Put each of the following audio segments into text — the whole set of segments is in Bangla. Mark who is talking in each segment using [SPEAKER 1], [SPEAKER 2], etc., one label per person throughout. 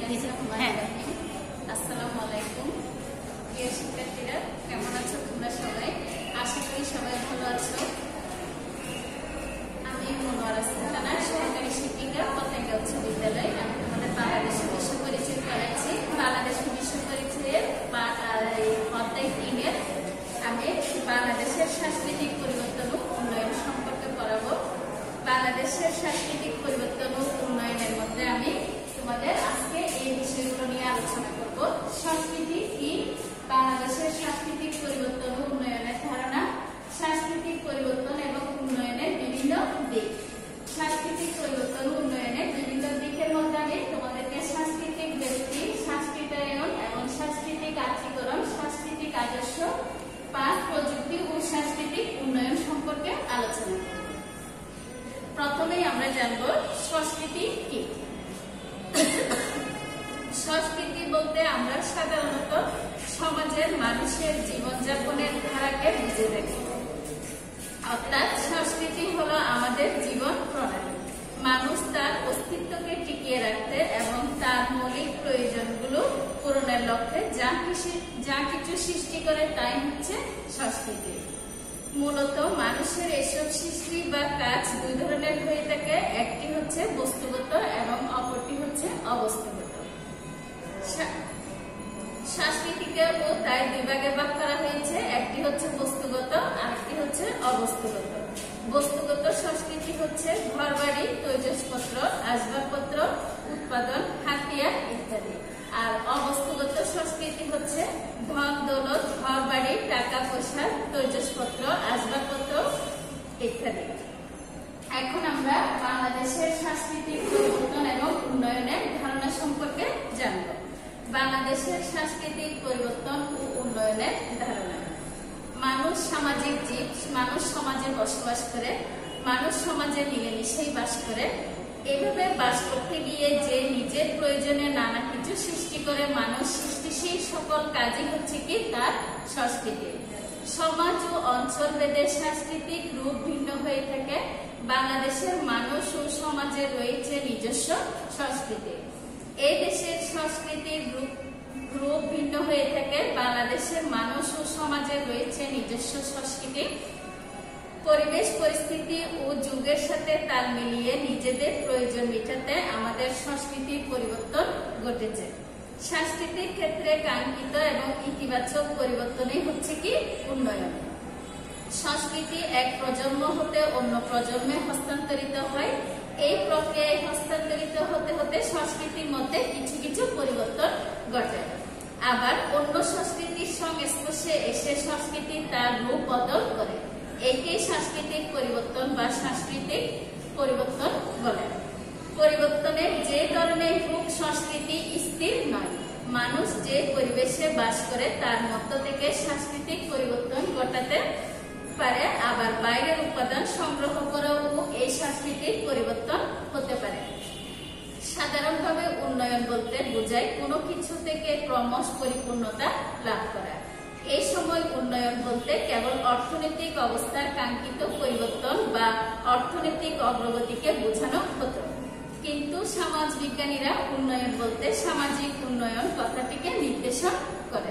[SPEAKER 1] আসসালামু আলাইকুম প্রিয় শিক্ষার্থীরা, কেমন আছো তোমরা সবাই? আশা করি সবাই ভালো আছো। আমি মনোয়ারা সুলতানা, সহকারী শিক্ষিকা, পতেঙ্গা উচ্চ বিদ্যালয়। আমি তোমাদের বাংলাদেশ বিশ্ব পরিচয় করাচ্ছি। বাংলাদেশ বিশ্ব পরিচয়ের অধ্যায় 3-এর আমি বাংলাদেশের সাংস্কৃতিক পরিবর্তন ও উন্নয়ন সম্পর্কে পড়াবো। বাংলাদেশের সাংস্কৃতিক পরিবর্তন ও উন্নয়নের মধ্যে আমি তোমাদের আজকে এই বিষয়গুলো নিয়ে আলোচনা করব। সংস্কৃতি কি, বাংলাদেশের সাংস্কৃতিক পরিবর্তন ও উন্নয়নের ধারণা, সাংস্কৃতিক পরিবর্তন এবং উন্নয়নের বিভিন্ন দিক। সাংস্কৃতিক পরিবর্তন ও উন্নয়নের বিভিন্ন দিকের মধ্যে আমি তোমাদেরকে সাংস্কৃতিক ব্যক্তি, সাংস্কৃতায়ন এবং সাংস্কৃতিক আত্মীকরণ, সাংস্কৃতিক আদর্শ, পাঠ, প্রযুক্তি ও সাংস্কৃতিক উন্নয়ন সম্পর্কে আলোচনা করব। প্রথমেই আমরা জানব সংস্কৃতি কি। সংস্কৃতি বলতে আমরা সাধারণত সমাজের মানুষের জীবনযাপনের ধারাকে বুঝে থাকি। অর্থাৎ সংস্কৃতি হলো আমাদের জীবন প্রণালী। মানুষ তার অস্তিত্বকে টিকিয়ে রাখতে এবং তার মৌলিক প্রয়োজনগুলো পূরণের লক্ষ্যে যা কিছু সৃষ্টি করে তাই হচ্ছে সংস্কৃতি। মূলত মানুষের এসব সৃষ্টি বা কাজ দুই ধরনের হয়ে থাকে। একটি হচ্ছে বস্তুগত এবং অপরটি হচ্ছে অবস্তুগত। সংস্কৃতিকে ও তাই দুই ভাগে ভাগ করা হয়েছে। একটি হচ্ছে বস্তুগত, আরেকটি হচ্ছে অবস্তুগত। বস্তুগত সংস্কৃতি হচ্ছে ঘরবাড়ি, তৈজসপত্র, আসবাবপত্র, উৎপাদন, হাতিয়ার ইত্যাদি। আর অবস্তুগত সংস্কৃতি হচ্ছে ধন দৌলত, ঘরবাড়ি, টাকা পয়সা, তৈজসপত্র, আসবাবপত্র ইত্যাদি। এখন আমরা বাংলাদেশের সাংস্কৃতিক পরিবর্তন এবং উন্নয়নের ধারণা সম্পর্কে জানব। বাংলাদেশের সাংস্কৃতিক পরিবর্তন ও উন্নয়নের ধারণা। মানুষ সামাজিক জীব, মানুষ সমাজে বসবাস করে, মানুষ সমাজে মিলেমিশেই বাস করে। এভাবে বাস করতে গিয়ে যে নিজের প্রয়োজনে নানা কিছু সৃষ্টি করে, মানুষ সৃষ্টিশীল সকল কাজই হচ্ছে কি তার সংস্কৃতি। সমাজ ও অঞ্চল ভেদে সাংস্কৃতিক রূপ ভিন্ন হয়ে থাকে। বাংলাদেশের মানুষ ও সমাজে রয়েছে নিজস্ব সংস্কৃতি। এই দেশের সংস্কৃতির রূপ ভিন্ন হয়ে থাকে। বাংলাদেশের মানুষ ও সমাজে রয়েছে নিজস্ব সংস্কৃতি। পরিবেশ পরিস্থিতি ও যুগের সাথে তাল মিলিয়ে নিজেদের প্রয়োজন মেটাতে আমাদের সংস্কৃতির পরিবর্তন ঘটেছে। সাংস্কৃতিক ক্ষেত্রে কাঙ্ক্ষিত এবং ইতিবাচক পরিবর্তনই হচ্ছে কি উন্নয়ন। সংস্কৃতি এক প্রজন্ম হতে অন্য প্রজন্মে হস্তান্তরিত হয়। এই প্রক্রিয়ায় হস্তান্তরিত হতে হতে সংস্কৃতির মধ্যে কিছু কিছু পরিবর্তন ঘটে। আবার অন্য সংস্কৃতির সংস্পর্শে এসে সংস্কৃতি তার রূপ বদল করে। একেই সাংস্কৃতিক পরিবর্তন বা সাংস্কৃতিক পরিবর্তন বলে। পরিবর্তনের যে ধরনের হোক, সংস্কৃতি স্থির নয়। মানুষ যে পরিবেশে বাস করে তার মধ্য থেকে সাংস্কৃতিক পরিবর্তন ঘটাতে পারে। আবার বাইরের উপাদান সংগ্রহ করেও এই সাংস্কৃতিক পরিবর্তন হতে পারে। সাধারণভাবে উন্নয়ন বলতে বোঝায় কোনো কিছু থেকে ক্রমশ পরিপূর্ণতা লাভ করা। এই সময় উন্নয়ন বলতে কেবল অর্থনৈতিক অবস্থার কাঙ্ক্ষিত পরিবর্তন বা অর্থনৈতিক অগ্রগতিকে বোঝানো হতো। কিন্তু সমাজ বিজ্ঞানীরা উন্নয়ন বলতে সামাজিক উন্নয়ন কথাটিকে নির্দেশন করে।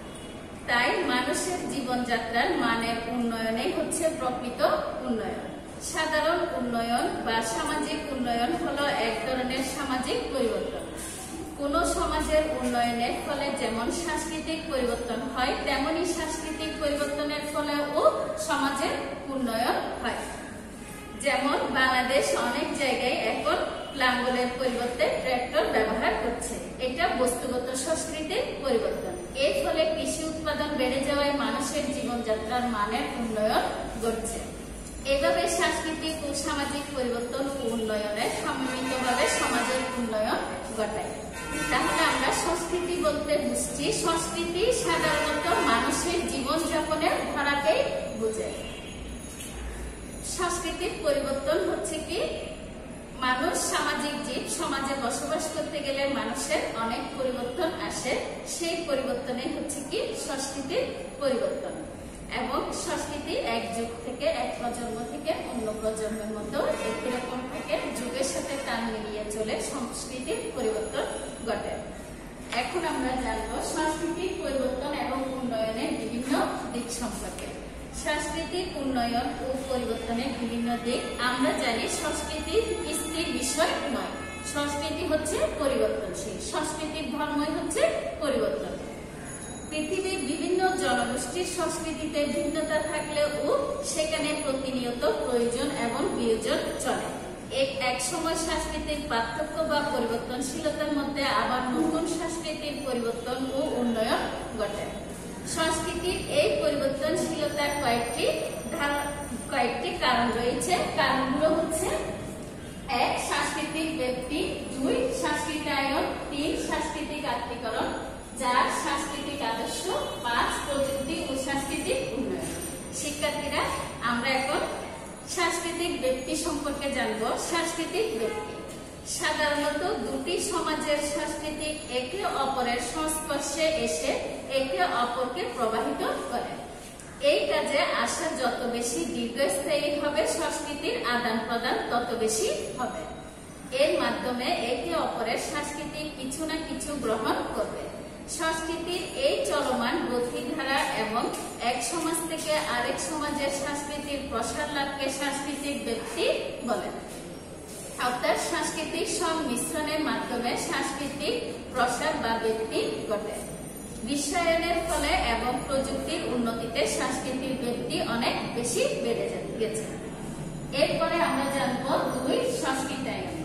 [SPEAKER 1] তাই মানুষের জীবনযাত্রার মানের উন্নয়নে হচ্ছে প্রকৃত উন্নয়ন। সাধারণ উন্নয়ন বা সামাজিক উন্নয়ন হলো এক ধরনের সামাজিক পরিবর্তন। কোন সমাজের উন্নয়নের ফলে যেমন সাংস্কৃতিক পরিবর্তন হয়, তেমনি সাংস্কৃতিক পরিবর্তনের ফলেও সমাজের উন্নয়ন হয়। যেমন বাংলাদেশ অনেক জায়গায় এখন লাঙ্গলের পরিবর্তে ট্রাক্টর ব্যবহার করছে। এটা বস্তুগত সংস্কৃতির পরিবর্তন। এর ফলে কৃষি উৎপাদন বেড়ে যাওয়ায় মানুষের জীবনযাত্রার মানের উন্নয়ন ঘটছে। এভাবে সাংস্কৃতিক ও সামাজিক পরিবর্তন ও উন্নয়নের সম্মিলিতভাবে সমাজের উন্নয়ন ঘটায়। তাহলে আমরা সংস্কৃতি বলতে বুঝছি, সংস্কৃতি সাধারণত মানুষের জীবনযাপনের ধারাকেই বোঝায়। সাংস্কৃতিক পরিবর্তন হচ্ছে কি মানুষ সামাজিক জীব, সমাজে বসবাস করতে গেলে মানুষের অনেক পরিবর্তন আসে। সেই পরিবর্তনে হচ্ছে কি সংস্কৃতির পরিবর্তন। এবং সংস্কৃতি এক যুগ থেকে, এক প্রজন্ম থেকে অন্য প্রজন্মের মতো একই রকম থাকে। যুগের সাথে তাল মিলিয়ে চলে সংস্কৃতির পরিবর্তন ঘটে। আমরা জানবো সাংস্কৃতিক পরিবর্তন এবং উন্নয়নের বিভিন্ন দিক সম্পর্কে। সাংস্কৃতিক উন্নয়ন ও পরিবর্তনের বিভিন্ন দিক। আমরা জানি সংস্কৃতি স্থির বিষয় নয়, সংস্কৃতি হচ্ছে পরিবর্তনশীল, সংস্কৃতির ধর্মই হচ্ছে পরিবর্তন। পৃথিবীর বিভিন্ন জনগোষ্ঠীর সংস্কৃতিতে ভিন্নতা থাকলেও সেখানে প্রতিনিয়ত প্রয়োজন এবং বিয়োজন চলে। এক সময় সাংস্কৃতিক পার্থক্য বা পরিবর্তনশীলতার মধ্যে আবার নতুন সাংস্কৃতিক পরিবর্তন ও উন্নয়ন ঘটে। সংস্কৃতির এই পরিবর্তনশীলতার কয়েকটি কারণ রয়েছে। কারণগুলো হচ্ছে: 1. সাংস্কৃতিক ব্যক্তি, 2. সংস্কৃতায়ন, 3. সাংস্কৃতিক আত্মীকরণ, 4. সাংস্কৃতিক আদর্শ, 5. প্রযুক্তি ও সাংস্কৃতিক উন্নয়ন। শিক্ষার্থীরা, আমরা এখন সাংস্কৃতিক ব্যক্তি সম্পর্কে জানবো। সাংস্কৃতিক ব্যক্তি সাধারণত দুটি সমাজের সাংস্কৃতিক একে অপরের সংস্পর্শে এসে একে অপরকে প্রভাবিত করে। এই কাজে আসা যত বেশি দীর্ঘস্থায়ী হবে, সংস্কৃতির আদান প্রদান তত বেশি হবে। এর মাধ্যমে একে অপরের সাংস্কৃতিক কিছু না কিছু গ্রহণ করবে। সংস্কৃতির এই চলমান গতিধারা এবং এক সমাজ থেকে আরেক সমাজের সংস্কৃতির প্রসার লাভকে সাংস্কৃতিক ব্যক্তি বলে। অর্থাৎ সাংস্কৃতিক সংমিশ্রণের মাধ্যমে সাংস্কৃতিক প্রসার বা ব্যক্তি ঘটে। বিশ্বায়নের ফলে এবং প্রযুক্তির উন্নতিতে সাংস্কৃতিক ব্যক্তি অনেক বেশি বেড়ে গেছে। এরপরে আমরা জানবো 2. সংস্কৃতায়ন।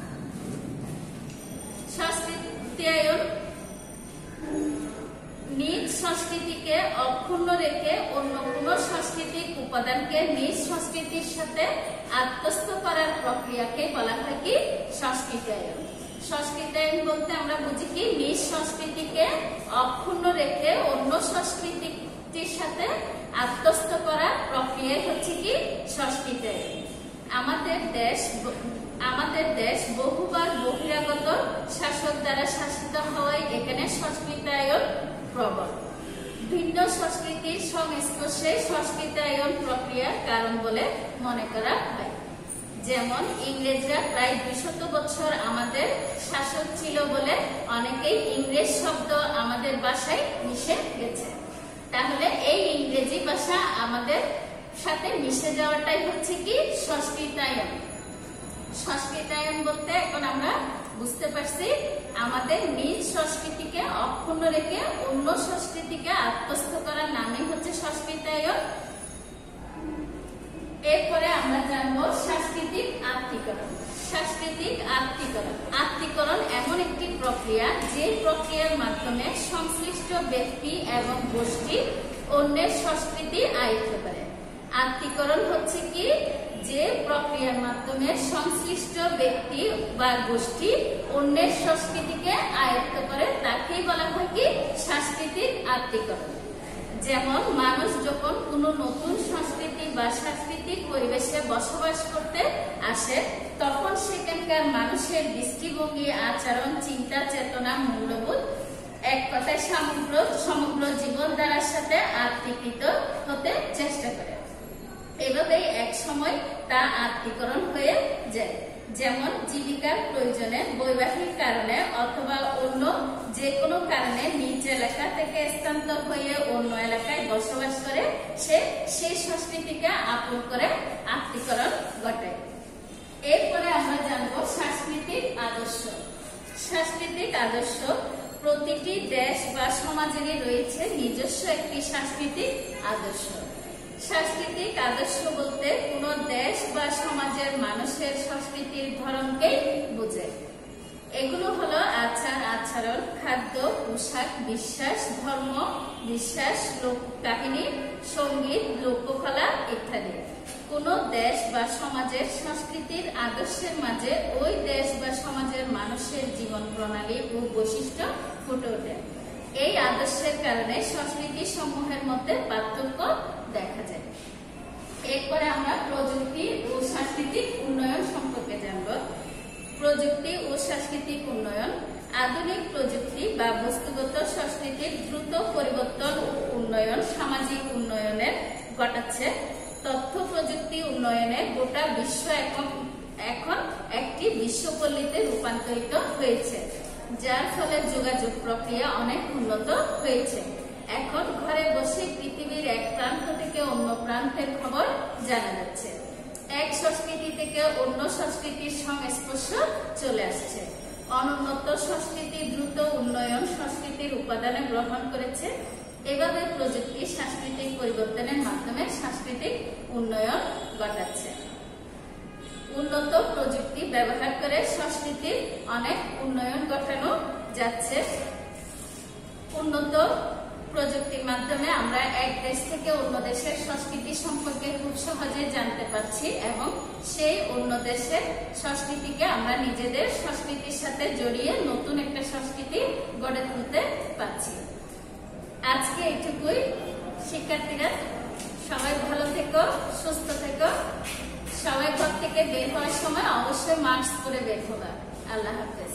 [SPEAKER 1] সংস্কৃতায়ন নিজ সংস্কৃতিকে অক্ষুণ্ণ রেখে অন্য কোন সাংস্কৃতিক উপাদানকে নিজ সংস্কৃতির সাথে আত্মস্থ করার প্রক্রিয়াকে বলা হয় কি? সংস্কৃতায়ন। সংস্কৃতায়ন বলতে আমরা বুঝি কি? নিজ সংস্কৃতিকে অক্ষুণ্ণ রেখে অন্য সংস্কৃতির সাথে আত্মস্থ করার প্রক্রিয়া হচ্ছে কি? সংস্কৃতায়ন। আমাদের দেশ বহুবার বহিরাগত শাসক দ্বারা শাসিত হওয়ায় এখানে সংস্কৃতায়ন প্রবল। ভিন্ন সংস্কৃতির সংস্পর্শে সংস্কৃতায়ন প্রক্রিয়ার কারণ বলে মনে করা হয়। যেমন ইংরেজরা প্রায় 200 বছর আমাদের শাসক ছিল বলে অনেকেই ইংরেজ শব্দ আমাদের ভাষায় মিশে গেছে। তাহলে এই ইংরেজি ভাষা আমাদের সাথে মিশে যাওয়াটাই হচ্ছে কি? সংস্কৃতায়ন। সংস্কৃতায়ন বলতে এখন আমরা বুঝতে পারছি আমাদের নিজ সংস্কৃতিকে অক্ষুণ্ণ রেখে অন্য সংস্কৃতিকে আত্মস্থ করার নামই হচ্ছে সংস্কৃতায়ন। এরপরে আমরা জানবো সাংস্কৃতিক আত্মীকরণ। সাংস্কৃতিক আত্মীকরণ। আত্মীকরণ এমন একটি প্রক্রিয়া যে প্রক্রিয়ার মাধ্যমে সংশ্লিষ্ট ব্যক্তি এবং গোষ্ঠী অন্যের সংস্কৃতি আয়ত্ত করে। আত্মীকরণ হচ্ছে কি? যে প্রক্রিয়ার মাধ্যমে সংশ্লিষ্ট ব্যক্তি বা গোষ্ঠী অন্যের সংস্কৃতিকে আয়ত্ত করে তাকেই বলা হয় কি? সাংস্কৃতিক আত্মীকরণ। যেমন মানুষ যখন কোনো নতুন সংস্কৃতি বা সাংস্কৃতিক পরিবেশে বসবাস করতে আসে তখন সেখানকার মানুষের দৃষ্টিভঙ্গি, আচরণ, চিন্তা, চেতনা, মূল্যবোধ এক কথায় সমগ্র জীবনধারার সাথে আত্মীকৃত হতে চেষ্টা করে। এভাবেই এক সময় তা আত্মীকরণ হয়ে যায়। যেমন জীবিকার প্রয়োজনে, বৈবাহিক কারণে অথবা অন্য যে কোনো কারণে নিজ এলাকা থেকে স্থানান্তর হয়ে অন্য এলাকায় বসবাস করে সে সেই সংস্কৃতিকে আপন করে আত্মীকরণ ঘটায়। এরপরে আমরা জানবো সাংস্কৃতিক আদর্শ। সাংস্কৃতিক আদর্শ প্রতিটি দেশ বা সমাজেরই রয়েছে নিজস্ব একটি সাংস্কৃতিক আদর্শ। সাংস্কৃতিক আদর্শ বলতে কোন দেশ বা সমাজের মানুষের সংস্কৃতির ধরনকেই বোঝায়। এগুলো হলো আচার আচরণ, খাদ্য, পোশাক, বিশ্বাস, ধর্ম, বিশ্বাস, লোক কাহিনী, সঙ্গীত, লোককলা ইত্যাদি। কোন দেশ বা সমাজের সংস্কৃতির আদর্শের মাঝে ওই দেশ বা সমাজের মানুষের জীবন প্রণালী ও বৈশিষ্ট্য ফুটে ওঠে। এই আদর্শের কারণে সংস্কৃতি সমূহের মধ্যে পার্থক্য দেখা যায়। এরপরে আমরা প্রযুক্তি ও সাংস্কৃতিক উন্নয়ন সম্পর্কে জানব। প্রযুক্তি ও সাংস্কৃতিক উন্নয়ন আধুনিক প্রযুক্তি বা বস্তুগত সংস্কৃতির দ্রুত পরিবর্তন ও উন্নয়ন সামাজিক উন্নয়নের ঘটাচ্ছে। তথ্য প্রযুক্তি উন্নয়নে গোটা বিশ্ব এখন একটি বিশ্বপল্লীতে রূপান্তরিত হয়েছে। যার ফলে যোগাযোগ প্রক্রিয়া অনেক উন্নত হয়েছে। এখন ঘরে বসে পৃথিবীর এক প্রান্ত থেকে অন্য প্রান্তের খবর জানা যাচ্ছে। এক সংস্কৃতি থেকে অন্য সংস্কৃতির সংস্পর্শ চলে আসছে। অনুন্নত সংস্কৃতি দ্রুত উন্নয়ন সংস্কৃতির উপাদানে গ্রহণ করেছে। এভাবে প্রযুক্তি সাংস্কৃতিক পরিবর্তনের মাধ্যমে সাংস্কৃতিক উন্নয়ন ঘটাচ্ছে। উন্নত প্রযুক্তি ব্যবহার করে সংস্কৃতির অনেক উন্নয়ন ঘটানো যাচ্ছে। উন্নত প্রযুক্তির মাধ্যমে আমরা এক দেশ থেকে অন্য দেশের সংস্কৃতি সম্পর্কে খুব সহজে জানতে পারছি এবং সেই অন্য দেশের সংস্কৃতিকে আমরা নিজেদের সংস্কৃতির সাথে জড়িয়ে নতুন একটা সংস্কৃতি গড়ে তুলতে পারছি। আজকে এইটুকুই। শিক্ষার্থীরা সবাই ভালো থেকো, সুস্থ থেকো। সবাই ঘর থেকে বের হওয়ার সময় অবশ্যই মাস্ক পরে বের হবা। আল্লাহ হাফেজ।